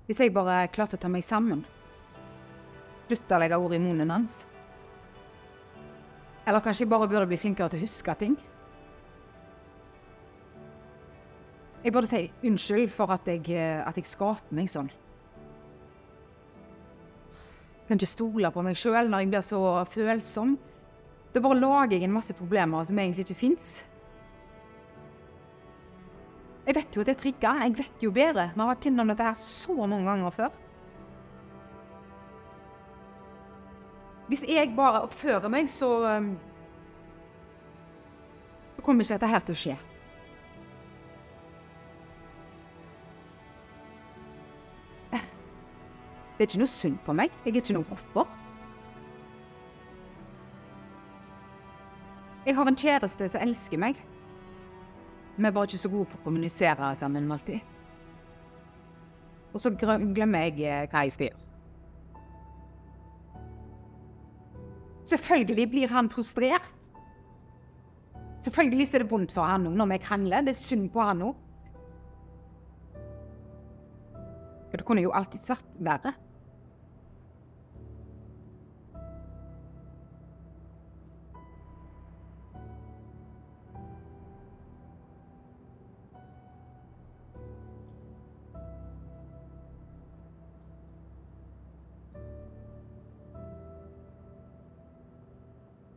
Hvis jeg bare klarte å ta meg sammen. Slutte å legge ord i munnen hans. Eller kanskje jeg bare burde bli flinkere til å huske ting. Jeg burde si unnskyld for at jeg skaper meg sånn. Jeg kan ikke stole på meg selv når jeg blir så følsom. Da bare lager jeg en masse problemer som egentlig ikke finnes. Jeg vet jo at det er trigget, jeg vet jo bedre. Vi har vært innom dette her så mange ganger før. Hvis jeg bare oppfører meg, så kommer ikke dette her til å skje. Det er ikke noe synd på meg. Jeg er ikke noe offer. Jeg har en kjæreste som elsker meg. Vi er bare ikke så gode på å kommunisere sammen alltid. Og så glemmer jeg hva jeg skal gjøre. Selvfølgelig blir han frustrert. Selvfølgelig er det vondt for han nå når vi krangler. Det er synd på han nå. Det kunne jo alltid vært verre.